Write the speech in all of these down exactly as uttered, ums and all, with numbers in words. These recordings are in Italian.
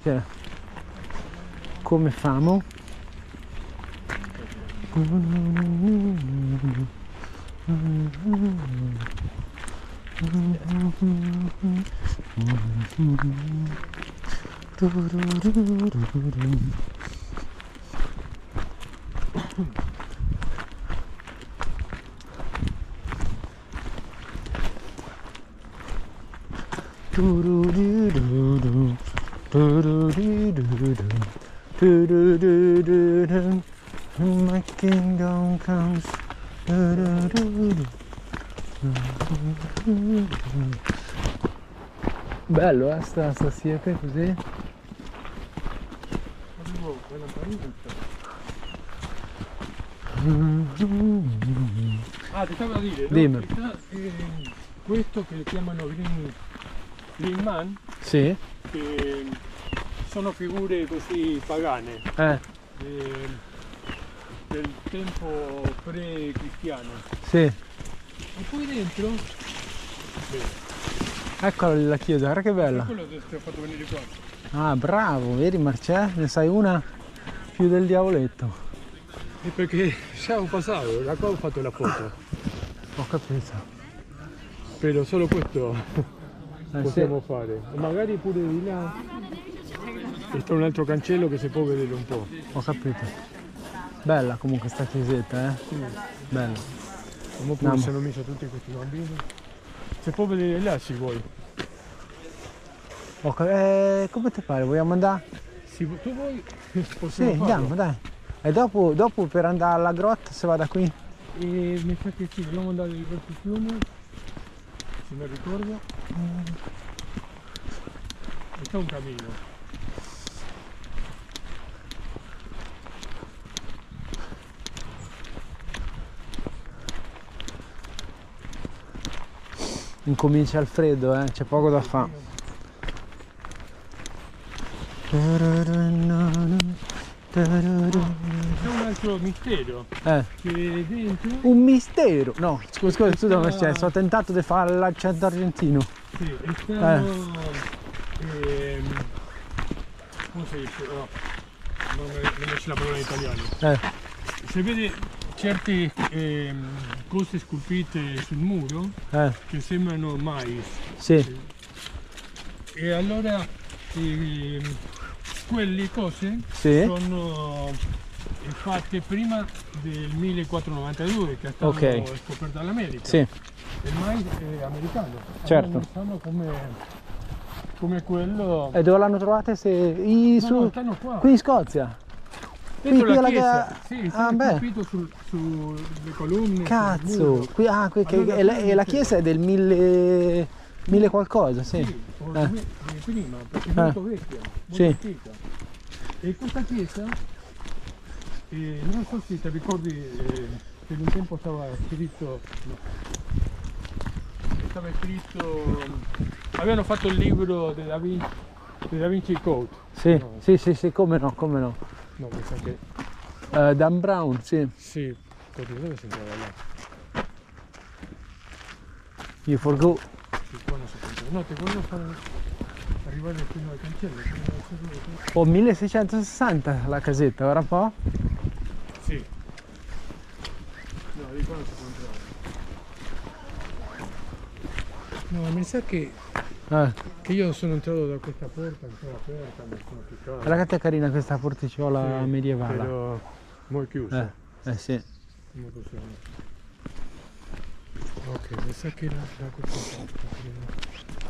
perché come famo? My kingdom comes. Bello, eh, sta, sta siepe così. Ah, ti stavo a dire, Dimmi. no? Questa, eh, questo che chiamano Green, Green Man, Sì. che sono figure così pagane, Eh, eh, del tempo pre-cristiano. sì. E poi dentro, beh, Eccola lì la chiesa, guarda che è bella. quello che ti ho fatto venire qua. Ah, bravo, vedi Marcè? Ne sai una più del diavoletto. E perché siamo passato, da qua ho fatto la foto, Ho capito. però solo questo Eh, possiamo sì. fare. E magari pure di là, e c'è un altro cancello che si può vedere un po'. Ho capito. Bella comunque sta chiesetta, eh? Sì. Bella. Come pure No, si hanno messo tutti questi bambini. Si può vedere là se vuoi. Ho cap- eh, come ti pare? Vogliamo andare? Se tu vuoi possiamo Sì, farlo. andiamo, dai. E dopo, dopo per andare alla grotta se va da qui? E mi sa che sì, dobbiamo andare verso il fiume, se mi ricordo. E c'è un cammino. Incomincia il freddo, eh? C'è poco da fare. C'è un altro mistero, Eh, che dentro, un mistero! No, scusa, scusa, scusa, ma c'è, sono tentato di fare l'accento argentino. sì, e stanno, ehm, come si dice? No, non non esce la parola in italiano. Eh, Si vede certe ehm, cose scolpite sul muro eh, che sembrano mais. sì, E allora ehm, quelle cose Sì. sono eh, fatte prima del millequattrocentonovantadue, che è stato Ok. scoperto dall'America. sì, Il mais è americano. Certo. Allora, sono come, come quello. e dove l'hanno trovate? Se... I, No, su... no, stanno qua. Qui in Scozia? Dentro qui la alla chiesa. ga- Sì, Ah, stanno beh. scolpito sul- sulle colonne. sul Cazzo, muro. qui, ah, qui, che- Allora, e, la, qui e la c'è- chiesa è del mille, mille qualcosa, sì. Sì, o Eh. come- di prima, perché è molto vecchia, molto Sì. antica. E questa chiesa, eh, non so se ti ricordi eh, che un tempo stava scritto, no, stava scritto, avevano fatto il libro di Da Vinci, di Da Vinci Code. Sì, No, sì, sì, sì, come no, come no. no, mi sa che, Eh, Dan Brown, sì. sì, oddio, dove si andava là? You forgo. Sì, qua non si può entrare. No, ti voglio fare arrivare fino al cancello. fino al cancello. Oh, milleseicentosessanta la casetta, ora un po'? Sì. No, di qua non si può entrare. No, mi sa che, Eh, che io sono entrato da questa porta ancora aperta, mi sono piccato. guarda che è carina questa porticciola Sì, medievale. Però mo' è chiusa. Eh, eh sì. Mo' possiamo. Ok, mi sa che era da questa parte. credo.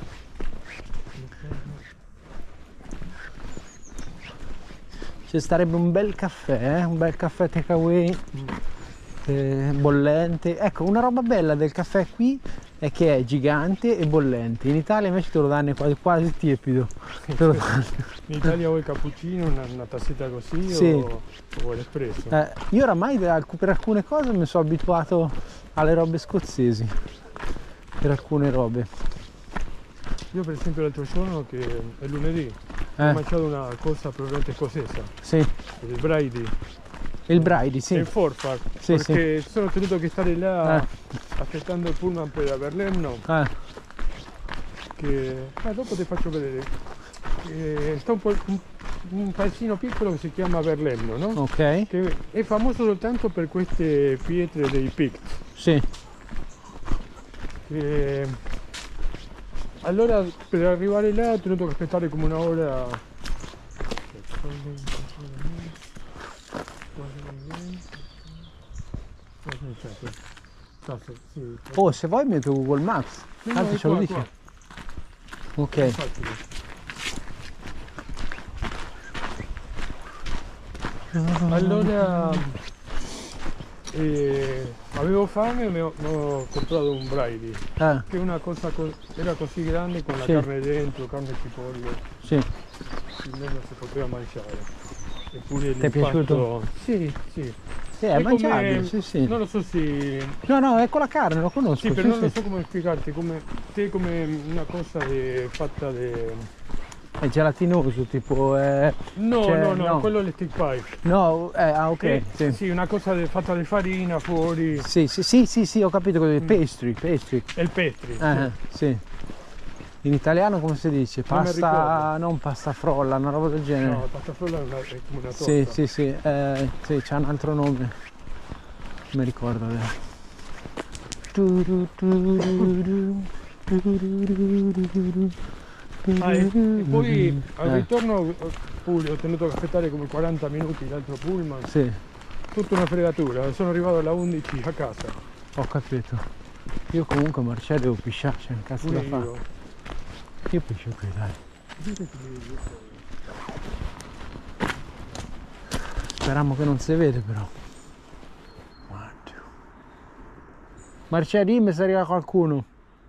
Ci starebbe un bel caffè, eh? Un bel caffè takeaway Mm. eh, bollente. Ecco, una roba bella del caffè qui è che è gigante e bollente. In Italia invece te lo danno quasi, quasi tiepido. Te lo danno. In Italia vuoi il cappuccino, una, una tazzetta così Sì. o, o l'espresso? Eh, io oramai da- per alcune cose mi sono abituato alle robe scozzesi. Per alcune robe. Io per esempio l'altro giorno, che è lunedì, ho Eh, mangiato una cosa probabilmente scozzese, sì. il braidi. Il Brady, E sì. il forfar, Sì, perché sono tenuto che stare là Eh. aspettando il pullman per Berlino, Eh, che ah, dopo ti faccio vedere. eh, sta un, po', un, un paesino piccolo che si chiama Verlemmo, no? Ok. Che è famoso soltanto per queste pietre dei Picts. Sì. Eh, allora per arrivare là ho tenuto che aspettare come una ora. Oh, se vuoi metto Google Maps. No, Tanto no, ce lo qua, dice. qua. Ok. Facile. Allora eh, avevo fame e mi ho, mi ho comprato un braili, Ah, che è una cosa co- era così grande con la Sì. carne dentro, carne cipolla, sì. almeno si poteva mangiare. Eppure Ti è piaciuto? l'impatto. Sì, sì. Sì, è mangiabile, come, sì, sì. non lo so se. No, no, è con la carne, lo conosco. Sì, però sì, non lo sì. so come spiegarti, come, te come una cosa de- fatta de. È gelatinoso, tipo. È... No, cioè, no, no, no. quello è il stick pie. No, eh, ah, ok. Eh, Sì. sì, una cosa de- fatta di farina fuori. Sì, sì, sì, sì, sì, ho capito cosa Mm. pastry, pastry. E il petri. Eh, sì. In italiano come si dice? Non mi Pasta, ricordo. non pasta frolla, una roba del genere. No, la pasta frolla è, una, è come una torta. Sì, sì, sì, eh, sì, c'ha un altro nome. Non mi ricordo adesso. Ah, e, e poi al Eh, ritorno eh, pure ho tenuto che aspettare come quaranta minuti l'altro pullman. sì, Tutta una fregatura, sono arrivato alle undici a casa. ho capito. Io comunque Marcello devo pisciare, c'è un cazzo Pure da fare. io. Io piscio qui, dai. Speriamo che non si vede però. Guarda. Marcello, dimmi se arriva qualcuno.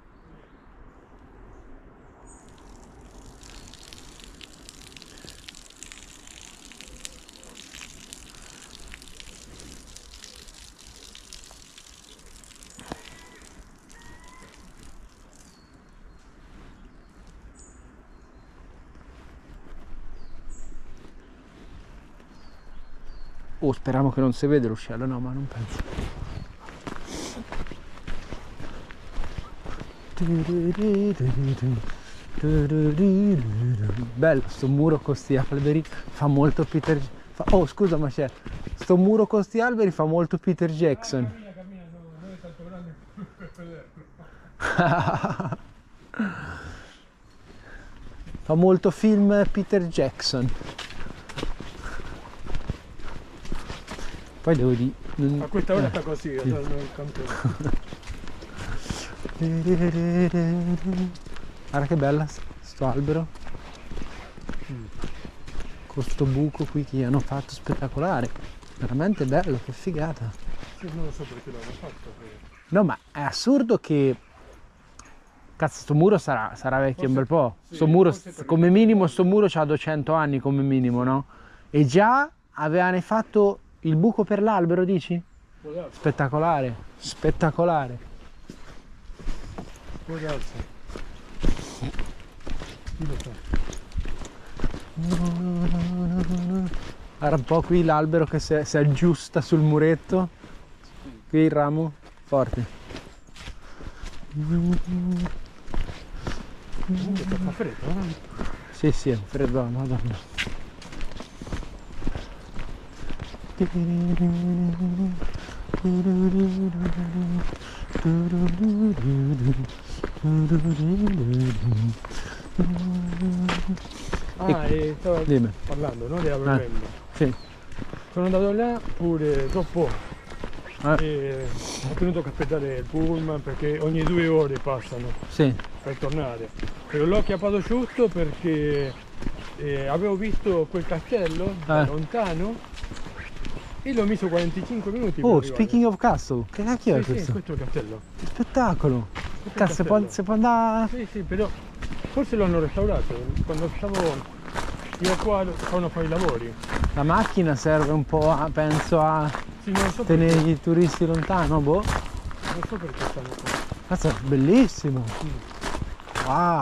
Oh, speriamo che non si vede l'uscello, no, ma non penso. Bello sto muro con sti alberi, fa molto Peter fa... Oh scusa, ma c'è sto muro con sti alberi fa molto Peter Jackson. Cammina, cammina, no, non è tanto grande per vederlo. Fa molto film Peter Jackson. Poi devo dire A questa ora eh. sta così, sì. Nel cantone. Guarda che bella sto albero. Mm. Con sto buco qui che hanno fatto spettacolare. Veramente bello, che figata. Sì, non lo so perché l'hanno fatto. Però. No, ma è assurdo che... Cazzo, sto muro sarà, sarà vecchio un bel po'. Sì, Sto muro, forse per- come minimo, sto muro c'ha duecento anni come minimo, no? E già avevano fatto il buco per l'albero, dici? Può darsi, Spettacolare, spettacolare. può darsi. Chi lo sa? Guarda un po' qui l'albero che si, si aggiusta sul muretto. Qui il ramo, forte. Comunque fa freddo, eh? Sì, sì, è un freddo, madonna. Ah, e stavo Dimmi. parlando, no? Di Avermello. Sì. Sono andato là pure troppo. Eh, E ho tenuto che aspettare il pullman perché ogni due ore passano sì. per tornare. Però l'ho chiappato giusto perché eh, avevo visto quel castello da Eh. lontano e l'ho messo quarantacinque minuti. Oh, per arrivare. speaking of castle, che cacchio è Sì, sì, questo? questo è il castello. Che spettacolo! Questo è il Cazzo, si può, castello. si può andare... Sì, sì, però forse lo hanno restaurato. Quando stavo io qua stavano a fare i lavori. La macchina serve un po', a, penso, a Sì, non so tenere perché, i turisti lontano, boh. non so perché stanno qua. Cazzo, è bellissimo! Wow!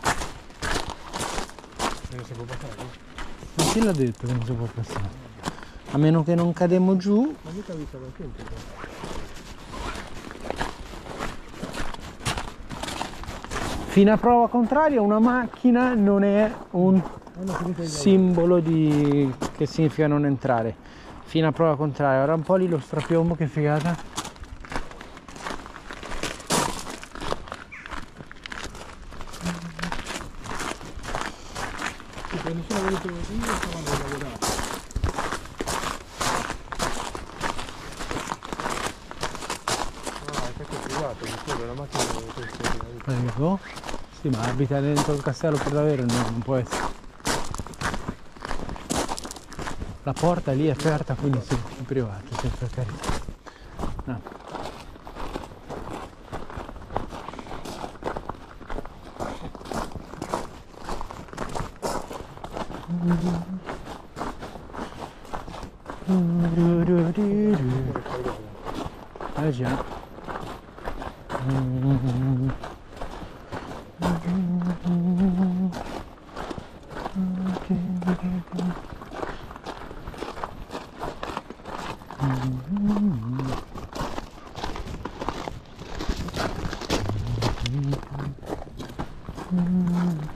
E non si può passare. Ma chi l'ha detto che non si può passare? A meno che non cademo giù. Ma mica visto la gente qua. Fino a prova contraria una macchina non è un simbolo di... che significa non entrare. Fino a prova contraria. Ora un po' lì lo strapiombo, che figata. Quando sono venuto io stavano a lavorare. Ah, è tutto privato, mi sembra la macchina di Ecco. Sì, ma abita dentro il castello per davvero, no, non può essere. La porta lì è aperta, quindi sì, è privato, sì, per carità. No. Eh già. Mm-hmm.